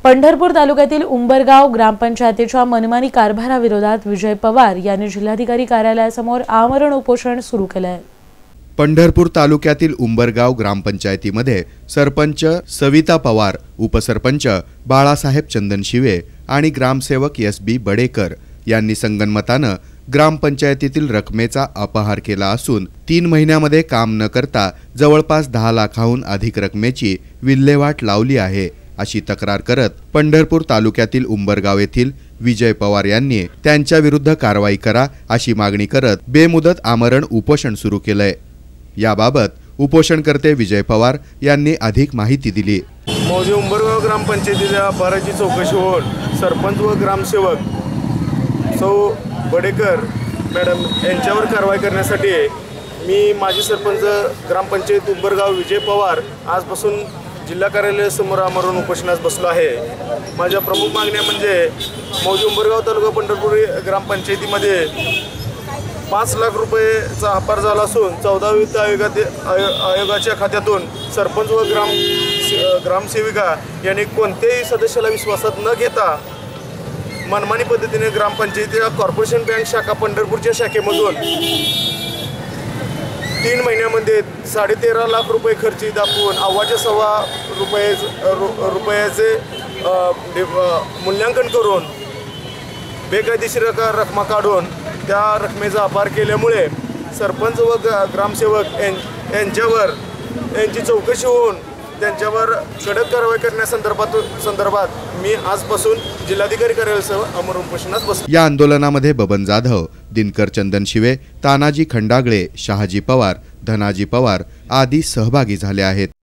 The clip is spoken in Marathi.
पंढरपूर तालुक्यातील उंबरगाव ग्रामपंचायतीच्या मनमानी कारभाराविरोधात विजय पवार यांनी जिल्हाधिकारी कार्यालयासमोर आमरण उपोषण सुरू केले आहे। पंढरपूर तालुक्यातील उंबरगाव ग्रामपंचायतीमध्ये सरपंच सविता पवार, उपसरपंच बाळासाहेब चंदनशिवे आणि ग्रामसेवक एस.बी. बडेकर यांनी संगनमतानं ग्रामपंचायतीतील रकमेचा अपहार केला असून 3 महिन्यामध्ये काम न करता जवळपास 10 लाखाहून अधिक रकमेची विल्हेवाट लावली आहे अशी तक्रार करत पंढरपूर तालुक्यातील उंबरगाव येथील विजय पवार यांनी त्यांच्या विरुद्ध कारवाई करा अशी मागणी करत बेमुदत आमरण उपोषण सुरू केलंय। याबाबत उपोषणकर्ते विजय पवार यांनी अधिक माहिती दिली। मौजे उंबरगाव ग्रामपंचायतीच्या अपहाराची चौकशी होऊन सरपंच व ग्रामसेवक सौ बडेकर मॅडम यांच्यावर कारवाई करण्यासाठी मी माजी सरपंच ग्रामपंचायत उंबरगाव विजय पवार आजपासून जिल्हा कार्यालयासमोर आमरण उपोषणास बसलो आहे। माझ्या प्रमुख मागण्या म्हणजे मौजे उंबरगाव तालुका पंढरपूर ग्रामपंचायतीमध्ये 5 लाख रुपयेचा अपहार झाला असून 14 वित्त आयोगाच्या खात्यातून सरपंच व ग्रामसेविका यांनी कोणत्याही सदस्याला विश्वासात न घेता मनमानी पद्धतीने ग्रामपंचायतीच्या कॉर्पोरेशन बँक शाखा पंढरपूरच्या शाखेमधून 3 महिन्यामध्ये 13.5 लाख रुपये खर्ची दाखवून 1.25 रुपयाचे मूल्यांकन करून बेकायदेशीर रकमा काढून त्या रकमेचा अपहार केल्यामुळे सरपंच व ग्रामसेवक यांची चौकशी होऊन त्यांच्यावर कडक कारवाई करण्यासंदर्भात मी आजपासून जिल्हाधिकारी कार्यालयासह आमरण उपोषणास बसलो। या आंदोलनामध्ये बबन जाधव, दिनकर चंदनशिवे, तानाजी खंडागळे, शहाजी पवार, धनाजी पवार आदी सहभागी झाले आहेत।